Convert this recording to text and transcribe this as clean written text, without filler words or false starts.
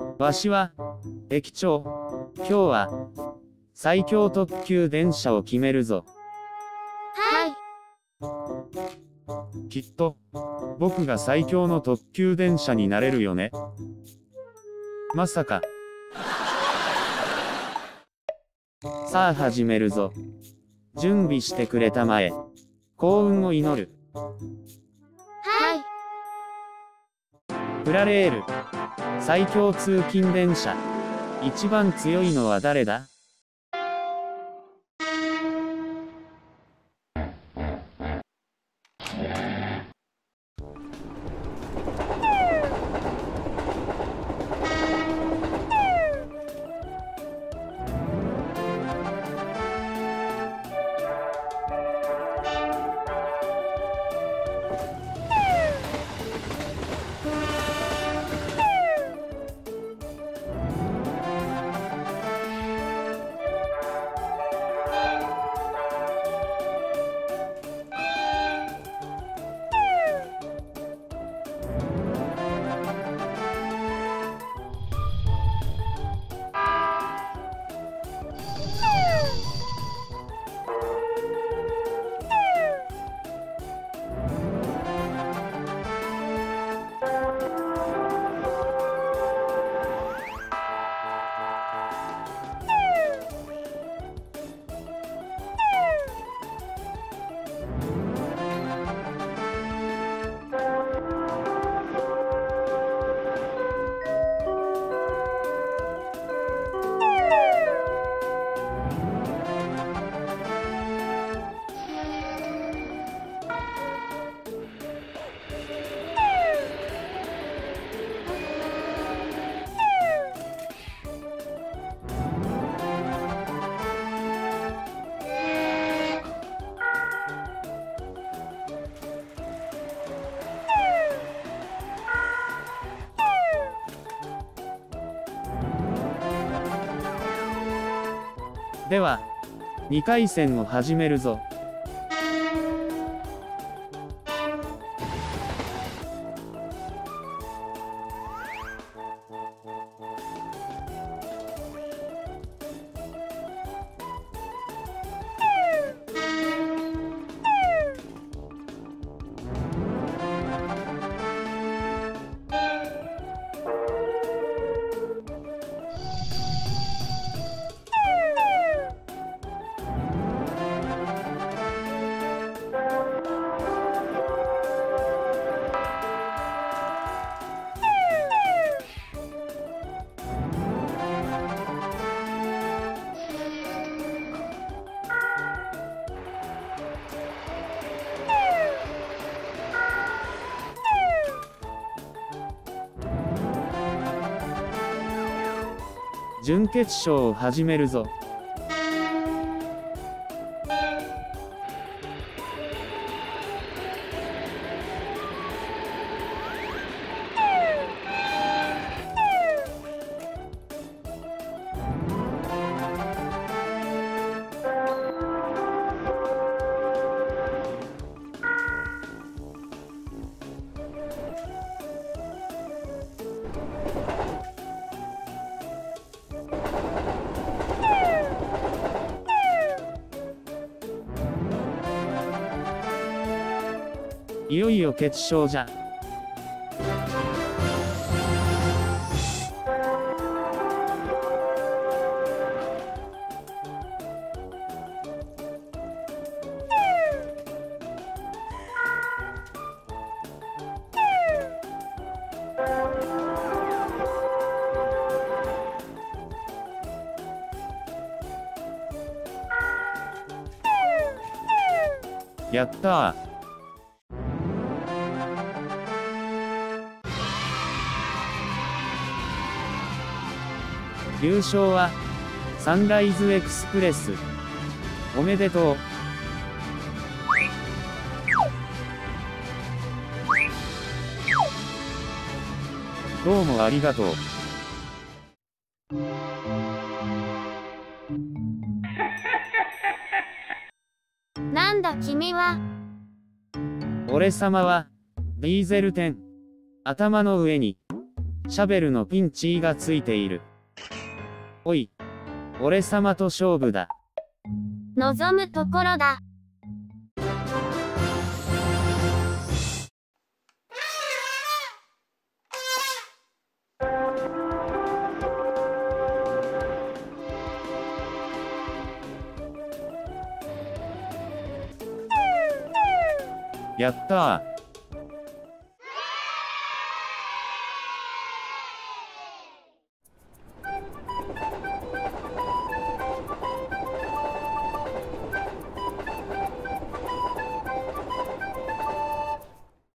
わしは、駅長。今日は、最強特急電車を決めるぞ。 はい。 きっと、僕が最強の特急電車になれるよね。まさか。さあ始めるぞ。準備してくれたまえ。幸運を祈る。 はい。 プラレール。最強通勤電車。一番強いのは誰だ？では、2回戦を始めるぞ。準決勝を始めるぞ。いよいよ決勝じゃ。やったー。優勝は、サンライズエクスプレス。おめでとう。どうもありがとう。 なんだ君は。 俺様は、ディーゼル10。頭の上に、 シャベルのピンチがついている。おい、俺様と勝負だ。 望むところだ。 やった